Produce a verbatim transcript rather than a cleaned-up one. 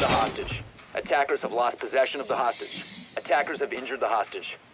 the hostage. Attackers have lost possession of the hostage. Attackers have injured the hostage.